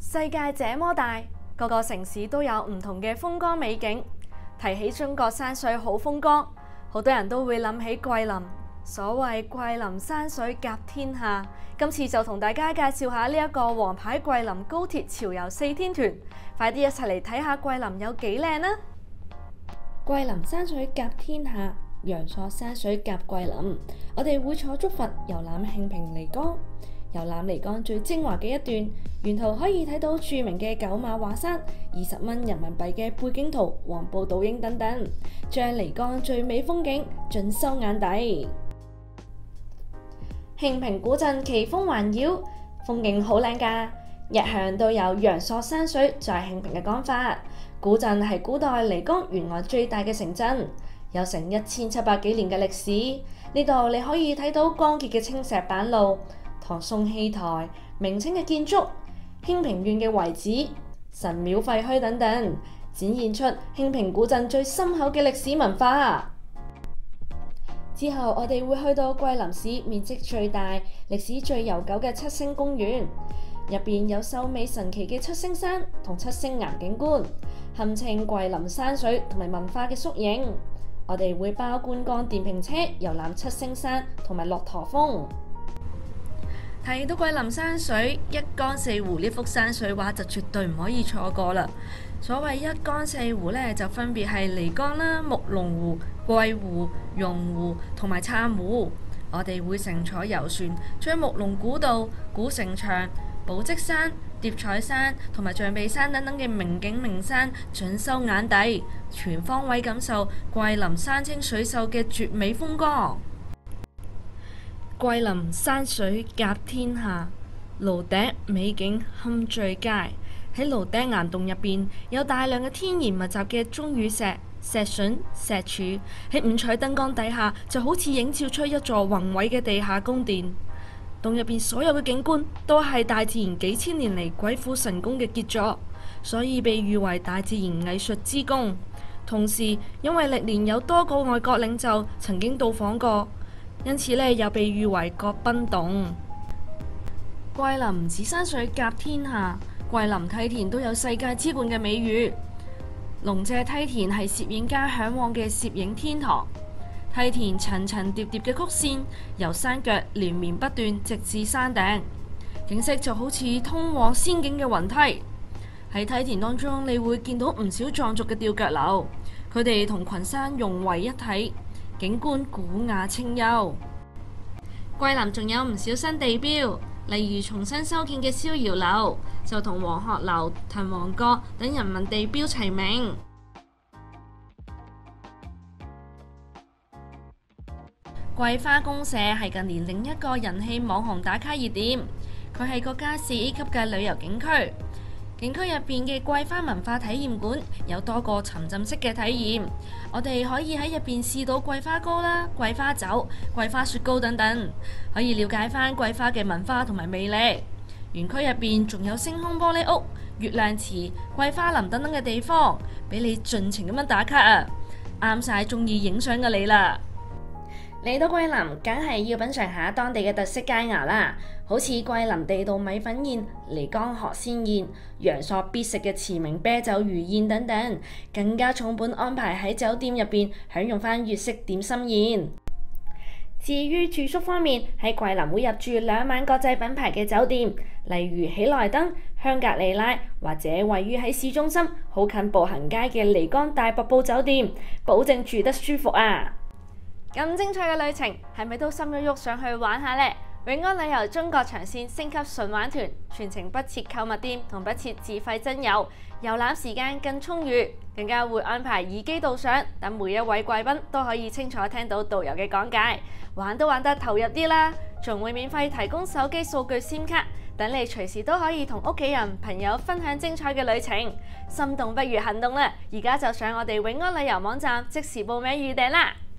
世界這麼大，個個城市都有唔同嘅風光美景。提起中國山水好風光，好多人都會諗起桂林。所謂桂林山水甲天下，今次就同大家介紹下呢一個王牌桂林高鐵潮遊4天團。快啲一齊嚟睇下桂林有幾靚啦！桂林山水甲天下，陽朔山水甲桂林。我哋會坐竹筏遊覽興平漓江。遊覽漓江最精華嘅一段，沿途可以睇到著名嘅九馬畫山、20蚊人民幣嘅背景圖、黃埔倒影等等，將漓江最美風景盡收眼底。興平古鎮奇峰環繞，風景好靚㗎，一向都有陽朔山水在興平嘅講法。古鎮係古代漓江沿岸最大嘅城鎮，有成1700幾年嘅歷史。呢度你可以睇到光潔嘅青石板路、唐宋戲台、明清嘅建築、興平縣嘅遺址、神廟廢墟等等，展現出興平古鎮最深厚嘅歷史文化。之後我哋會去到桂林市面積最大、歷史最悠久嘅七星公園，入邊有秀美神奇嘅七星山同七星岩景觀，堪稱桂林山水同埋文化嘅縮影。我哋會包觀光電瓶車遊覽七星山同埋駱駝峰。睇到桂林山水一江四湖呢幅山水畫就絕對唔可以錯過啦。所謂一江四湖呢，就分別係漓江啦、木龍湖、桂湖、榕湖同埋燦湖。我哋會乘坐遊船，將木龍古道、古城牆、寶積山、疊彩山同埋象鼻山等等嘅名景名山盡收眼底，全方位感受桂林山清水秀嘅絕美風光。桂林山水甲天下，蘆笛美景堪最佳。喺蘆笛岩洞入邊有大量嘅天然密集嘅鐘乳石、石笋、石柱，喺五彩燈光底下就好似映照出一座宏偉嘅地下宮殿。洞入邊所有嘅景觀都係大自然幾千年嚟鬼斧神工嘅傑作，所以被譽為大自然藝術之宮。同時，因為歷年有多個外國領袖曾經到訪過，因此又被譽為國賓洞。桂林唔止山水甲天下，桂林梯田都有世界之冠嘅美譽。龍脊梯田係攝影家嚮往嘅攝影天堂。梯田層層疊疊嘅曲線由山腳連綿不斷，直至山頂，景色就好似通往仙境嘅雲梯。喺梯田當中，你會見到唔少藏族嘅吊腳樓，佢哋同群山融為一體，景觀古雅清幽。桂林仲有唔少新地標，例如重新修建嘅逍遙樓，就同黃鶴樓、滕王閣等人民地標齊名。桂花公社係近年另一個人氣網紅打卡熱點，佢係國家4A級嘅旅遊景區。景區入邊嘅桂花文化體驗館有多個沉浸式嘅體驗，我哋可以喺入邊試到桂花糕啦、桂花酒、桂花雪糕等等，可以了解翻桂花嘅文化同埋魅力。園區入邊仲有星空玻璃屋、月亮池、桂花林等等嘅地方，俾你盡情咁樣打卡啊！啱晒中意影相嘅你啦！嚟到桂林，梗係要品嘗下當地嘅特色佳肴啦，好似桂林地道米粉宴、漓江河鮮宴、陽朔必食嘅馳名啤酒魚宴等等，更加重本安排喺酒店入邊享用翻粵式點心宴。至於住宿方面，喺桂林會入住2晚國際品牌嘅酒店，例如喜來登、香格里拉，或者位於喺市中心好近步行街嘅漓江大瀑布酒店，保證住得舒服啊！咁精彩嘅旅程，係咪都心喐喐想去玩下呢？永安旅遊中國長線升級純玩團，全程不設購物店同不設自費增遊，遊覽時間更充裕，更加會安排耳機導賞，等每一位貴賓都可以清楚聽到導遊嘅講解，玩都玩得投入啲啦，仲會免費提供手機數據 SIM 卡，等你隨時都可以同屋企人、朋友分享精彩嘅旅程。心動不如行動啦！而家就上我哋永安旅遊網站即時報名預訂啦！